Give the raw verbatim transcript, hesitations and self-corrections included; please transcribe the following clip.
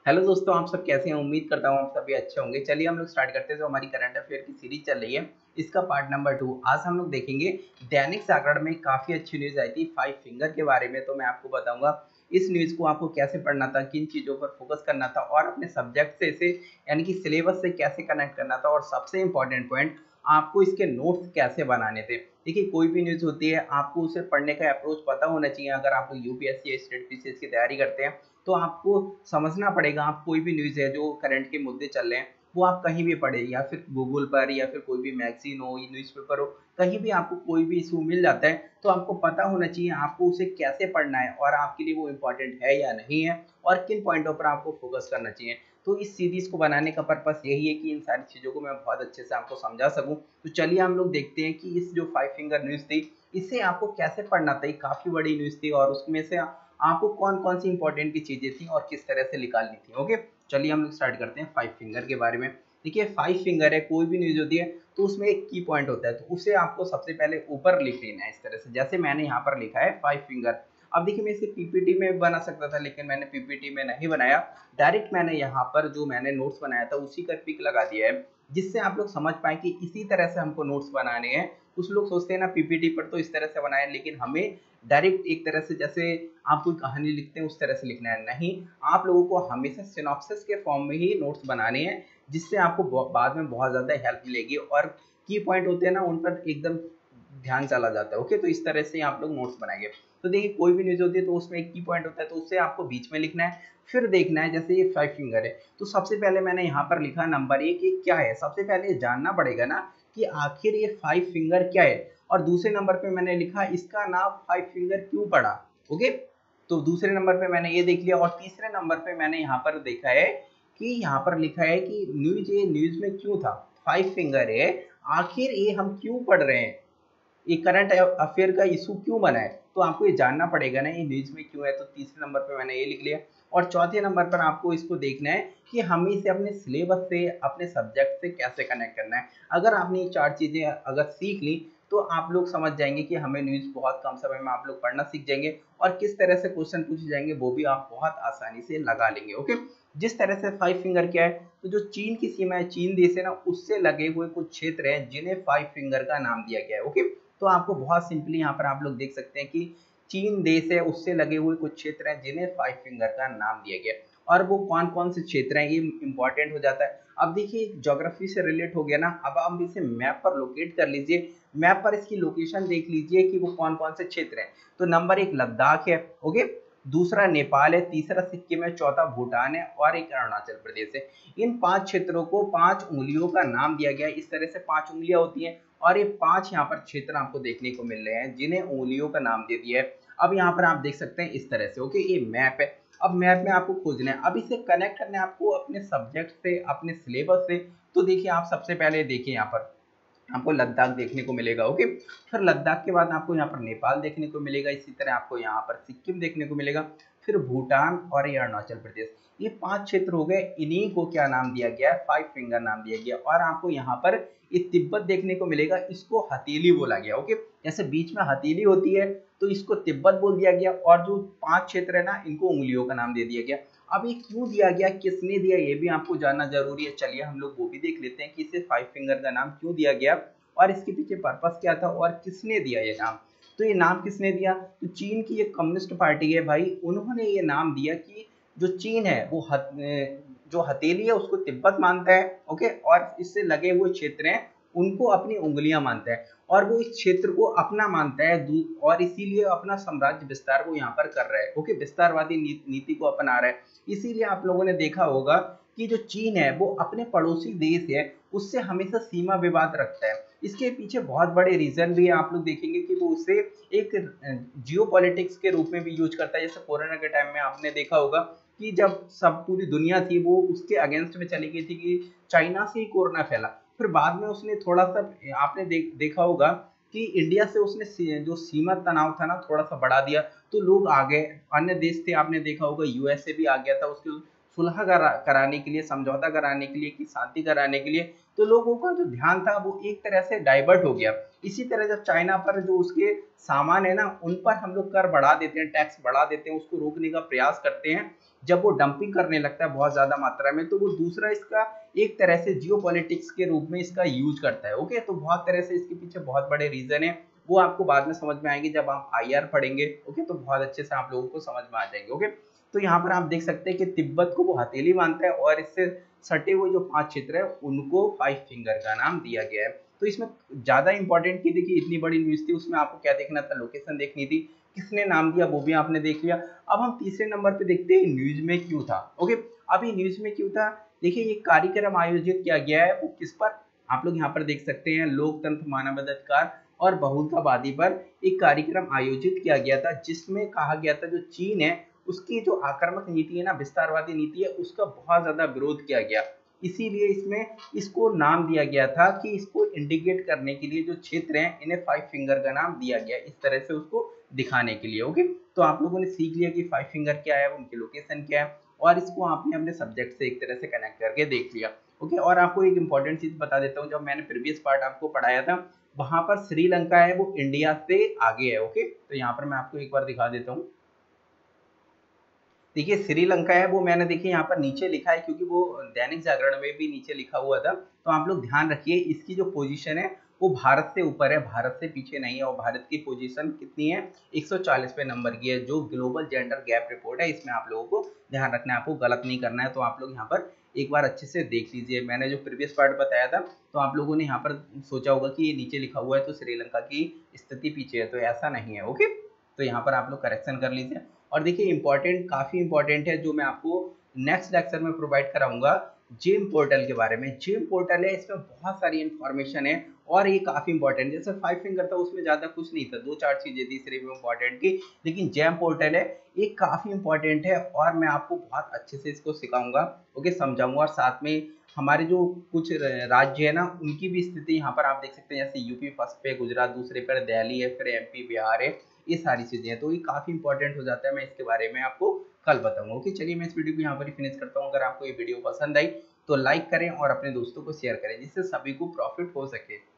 Hello दोस्तों, आप सब कैसे हैं? उम्मीद करता हूँ आप सभी अच्छे होंगे। चलिए हम लोग स्टार्ट करते हैं। जो हमारी करंट अफेयर की सीरीज चल रही है, इसका पार्ट नंबर टू आज हम लोग देखेंगे। दैनिक जागरण में काफ़ी अच्छी न्यूज़ आई थी फाइव फिंगर के बारे में, तो मैं आपको बताऊंगा इस न्यूज़ को आपको कैसे पढ़ना था, किन चीज़ों पर फोकस करना था और अपने सब्जेक्ट से इसे यानी कि सिलेबस से कैसे कनेक्ट करना था, और सबसे इंपॉर्टेंट पॉइंट आपको इसके नोट्स कैसे बनाने थे। देखिए, कोई भी न्यूज़ होती है आपको उसे पढ़ने का अप्रोच पता होना चाहिए। अगर आप यूपीएससी या स्टेट पीसीएस की तैयारी करते हैं तो आपको समझना पड़ेगा। आप कोई भी न्यूज़ है जो करंट के मुद्दे चल रहे हैं वो आप कहीं भी पढ़े, या फिर गूगल पर या फिर कोई भी मैगजीन हो, न्यूज़पेपर हो, कहीं भी आपको कोई भी इशू मिल जाता है तो आपको पता होना चाहिए आपको उसे कैसे पढ़ना है और आपके लिए वो इम्पोर्टेंट है या नहीं है, और किन पॉइंटों पर आपको फोकस करना चाहिए। तो इस सीरीज को बनाने का पर्पस यही है कि इन सारी चीज़ों को मैं बहुत अच्छे से आपको समझा सकूं। तो चलिए हम लोग देखते हैं कि इस जो फाइव फिंगर न्यूज़ थी इसे आपको कैसे पढ़ना था। ये काफ़ी बड़ी न्यूज़ थी और उसमें से आपको कौन कौन सी इंपॉर्टेंट की चीजें थी और किस तरह से निकालनी थी। ओके, चलिए हम लोग स्टार्ट करते हैं फाइव फिंगर के बारे में। देखिए, फाइव फिंगर है, कोई भी न्यूज होती है तो उसमें एक की पॉइंट होता है, तो उसे आपको सबसे पहले ऊपर लिख लेना है इस तरह से, जैसे मैंने यहाँ पर लिखा है फाइव फिंगर। अब देखिए, मैं इसे पीपीटी में बना सकता था लेकिन मैंने पीपीटी में नहीं बनाया। डायरेक्ट मैंने यहाँ पर जो मैंने नोट्स बनाया था उसी का पिक लगा दिया है, जिससे आप लोग समझ पाए कि इसी तरह से हमको नोट्स बनाने हैं। कुछ लोग सोचते हैं ना पीपीटी पर तो इस तरह से बनाए, लेकिन हमें डायरेक्ट एक तरह से, जैसे आप कोई कहानी लिखते हैं उस तरह से लिखना है। नहीं, आप लोगों को हमेशा सिनॉप्सिस के फॉर्म में ही नोट्स बनाने हैं, जिससे आपको बाद में बहुत ज़्यादा हेल्प मिलेगी और की पॉइंट होते हैं ना उन पर एकदम ध्यान चला जाता है। ओके, तो इस तरह से आप लोग नोट्स बनाएंगे। तो देखिए, कोई भी न्यूज़ होती है तो उसमें एक की पॉइंट होता है, तो उससे आपको बीच में लिखना है। फिर देखना है, जैसे ये फाइव फिंगर है तो सबसे पहले मैंने यहाँ पर लिखा नंबर एक, ये क्या है। सबसे पहले जानना पड़ेगा ना कि आखिर ये फाइव फिंगर क्या है, और दूसरे नंबर पे मैंने लिखा इसका नाम फाइव फिंगर क्यों पड़ा। ओके, तो दूसरे नंबर पे मैंने ये देख लिया, और तीसरे नंबर पे मैंने यहाँ पर देखा है कि यहाँ पर लिखा है कि न्यूज, ये न्यूज में क्यों था, फाइव फिंगर है, आखिर ये हम क्यों पढ़ रहे हैं, ये करंट अफेयर का इशू क्यों बना है। तो आपको ये जानना पड़ेगा ना ये न्यूज में क्यों है, तो तीसरे नंबर पे मैंने ये लिख लिया। और चौथे नंबर पर आपको इसको देखना है कि हमें इसे अपने सिलेबस से, अपने सब्जेक्ट से कैसे कनेक्ट करना है। अगर आपने ये चार चीजें अगर सीख ली तो आप लोग समझ जाएंगे कि हमें न्यूज बहुत कम समय में आप लोग पढ़ना सीख जाएंगे, और किस तरह से क्वेश्चन पूछे जाएंगे वो भी आप बहुत आसानी से लगा लेंगे। ओके, जिस तरह से फाइव फिंगर क्या है, तो जो चीन की सीमा है, चीन देश है ना, उससे लगे हुए कुछ क्षेत्र हैं जिन्हें फाइव फिंगर का नाम दिया गया है। ओके, तो आपको बहुत सिंपली यहाँ पर आप लोग देख सकते हैं कि चीन देश है उससे लगे हुए कुछ क्षेत्र हैं जिन्हें फाइव फिंगर का नाम दिया गया, और वो कौन कौन से क्षेत्र हैं ये इंपॉर्टेंट हो जाता है। अब देखिए, ज्योग्राफी से रिलेट हो गया ना, अब आप इसे मैप पर लोकेट कर लीजिए। मैप पर इसकी लोकेशन देख लीजिए कि वो कौन कौन से क्षेत्र हैं। तो नंबर एक लद्दाख है, ओके, दूसरा नेपाल है, तीसरा सिक्किम है, चौथा भूटान है, और एक अरुणाचल प्रदेश है। इन पांच क्षेत्रों को पांच उंगलियों का नाम दिया गया है। इस तरह से पांच उंगलियां होती हैं, और ये पांच यहाँ पर क्षेत्र आपको देखने को मिल रहे हैं जिन्हें उंगलियों का नाम दे दिया है। अब यहाँ पर आप देख सकते हैं इस तरह से। ओके, ये मैप है। अब मैप में आपको खोजना है, अब इसे कनेक्ट करना है आपको अपने सब्जेक्ट से, अपने सिलेबस से। तो देखिए, आप सबसे पहले देखिए यहाँ पर आपको लद्दाख देखने को मिलेगा। ओके, फिर लद्दाख के बाद आपको यहाँ पर नेपाल देखने को मिलेगा, इसी तरह आपको यहाँ पर सिक्किम देखने को मिलेगा, फिर भूटान और ये अरुणाचल प्रदेश। ये पांच क्षेत्र हो गए, इन्हीं को क्या नाम दिया गया है, फाइव फिंगर नाम दिया गया। और आपको यहाँ पर ये तिब्बत देखने को मिलेगा, इसको हथेली बोला गया। ओके, जैसे बीच में हथेली होती है तो इसको तिब्बत बोल दिया गया, और जो पांच क्षेत्र है ना इनको उंगलियों का नाम दे दिया गया। अब ये क्यों दिया गया, किसने दिया, ये भी आपको जानना जरूरी है। चलिए हम लोग वो भी देख लेते हैं कि इसे फाइव फिंगर का नाम क्यों दिया गया और इसके पीछे पर्पस क्या था और किसने दिया ये नाम। तो ये नाम किसने दिया, तो चीन की एक कम्युनिस्ट पार्टी है भाई, उन्होंने ये नाम दिया कि जो चीन है वो हथ, जो हथेली है उसको तिब्बत मानता है। ओके, और इससे लगे हुए क्षेत्र हैं उनको अपनी उंगलियां मानता है, और वो इस क्षेत्र को अपना मानता है, और इसीलिए अपना साम्राज्य विस्तार को यहाँ पर कर रहा है। ओके, विस्तारवादी नीति को अपना रहा है। इसीलिए आप लोगों ने देखा होगा कि जो चीन है वो अपने पड़ोसी देश है उससे हमेशा सीमा विवाद रखता है। इसके पीछे बहुत बड़े रीजन भी है, आप लोग देखेंगे कि वो उसे एक जियो पॉलिटिक्स के रूप में भी यूज करता है। जैसे कोरोना के टाइम में आपने देखा होगा कि जब सब पूरी दुनिया थी वो उसके अगेंस्ट में चली गई थी कि चाइना से ही कोरोना फैला, फिर बाद में उसने थोड़ा सा, आपने देख, देखा होगा कि इंडिया से उसने जो सीमा तनाव था ना थोड़ा सा बढ़ा दिया, तो लोग आ गए, अन्य देश थे, आपने देखा होगा यूएसए भी आ गया था उसके सुलह करा, कराने के लिए, समझौता कराने के लिए, कि शांति कराने के लिए। तो लोगों का जो ध्यान था वो एक तरह से डाइवर्ट हो गया। इसी तरह जब चाइना पर जो उसके सामान है ना उन पर हम लोग कर बढ़ा देते हैं, टैक्स बढ़ा देते हैं, उसको रोकने का प्रयास करते हैं, जब वो डंपिंग करने लगता है बहुत ज्यादा मात्रा में, तो वो दूसरा इसका एक तरह से जियोपॉलिटिक्स के रूप में इसका यूज करता है। ओके, तो बहुत तरह से इसके पीछे बहुत बड़े रीजन है, वो आपको बाद में समझ में आएंगे जब आप आई आर पढ़ेंगे। ओके, तो बहुत अच्छे से आप लोगों को समझ में आ जाएंगे। ओके, तो यहाँ पर आप देख सकते हैं कि तिब्बत को वो हथेली मानता है और इससे सटे हुए जो पांच क्षेत्र है उनको फाइव फिंगर का नाम दिया गया है। तो इसमें ज्यादा इंपॉर्टेंट की देखिए इतनी बड़ी न्यूज थी, उसमें आपको क्या देखना था, लोकेशन देखनी थी, किसने नाम दिया वो भी आपने देख लिया। अब हम तीसरे नंबर पे देखते हैं न्यूज में क्यों था। ओके, अभी न्यूज में क्यों था, देखिए ये कार्यक्रम आयोजित किया गया है वो किस पर, आप लोग यहाँ पर देख सकते हैं, लोकतंत्र, मानवाधिकार और बहुलतावादी पर एक कार्यक्रम आयोजित किया गया था, जिसमें कहा गया था जो चीन है उसकी जो आक्रामक नीति है ना, विस्तारवादी नीति है, उसका बहुत ज्यादा विरोध किया गया। इसीलिए इसमें इसको नाम दिया गया था कि इसको इंडिकेट करने के लिए जो क्षेत्र हैं इन्हें फाइव फिंगर का नाम दिया गया, इस तरह से उसको दिखाने के लिए। ओके, तो आप लोगों ने सीख लिया कि फाइव फिंगर क्या है, उनकी लोकेशन क्या है, और इसको आपने अपने सब्जेक्ट से एक तरह से कनेक्ट करके देख लिया। ओके, और आपको एक इंपॉर्टेंट चीज बता देता हूँ, जब मैंने प्रीवियस पार्ट आपको पढ़ाया था वहां पर श्रीलंका है वो इंडिया से आगे है। ओके, तो यहाँ पर मैं आपको एक बार दिखा देता हूँ। देखिए श्रीलंका है वो मैंने देखिए यहाँ पर नीचे लिखा है, क्योंकि वो दैनिक जागरण में भी नीचे लिखा हुआ था, तो आप लोग ध्यान रखिए इसकी जो पोजीशन है वो भारत से ऊपर है, भारत से पीछे नहीं है। और भारत की पोजीशन कितनी है, एक सौ चालीस पे नंबर की है, जो ग्लोबल जेंडर गैप रिपोर्ट है, इसमें आप लोगों को ध्यान रखना है, आपको गलत नहीं करना है। तो आप लोग यहाँ पर एक बार अच्छे से देख लीजिए, मैंने जो प्रीवियस पार्ट बताया था तो आप लोगों ने यहाँ पर सोचा होगा कि ये नीचे लिखा हुआ है तो श्रीलंका की स्थिति पीछे है, तो ऐसा नहीं है। ओके, तो यहाँ पर आप लोग करेक्शन कर लीजिए। और देखिए इंपॉर्टेंट, काफी इंपॉर्टेंट है जो मैं आपको नेक्स्ट लेक्चर में प्रोवाइड कराऊंगा, जेम पोर्टल के बारे में। जेम पोर्टल है, इसमें बहुत सारी इंफॉर्मेशन है और ये काफी इंपॉर्टेंट, जैसे फाइव फिंगर था उसमें ज्यादा कुछ नहीं था, दो चार चीजें थी सिर्फ इंपॉर्टेंट की, लेकिन जेम पोर्टल है ये काफी इंपॉर्टेंट है और मैं आपको बहुत अच्छे से इसको सिखाऊंगा। ओके, समझाऊंगा, और साथ में हमारे जो कुछ राज्य है ना उनकी भी स्थिति यहाँ पर आप देख सकते हैं, जैसे यूपी फर्स्ट पे, गुजरात दूसरे पर, दिल्ली है, फिर एमपी, बिहार है, ये सारी चीजें हैं, तो ये काफी इंपॉर्टेंट हो जाता है। मैं इसके बारे में आपको कल बताऊंगा। ओके, चलिए मैं इस वीडियो को यहाँ पर ही फिनिश करता हूँ। अगर आपको ये वीडियो पसंद आई तो लाइक करें और अपने दोस्तों को शेयर करें, जिससे सभी को प्रॉफिट हो सके।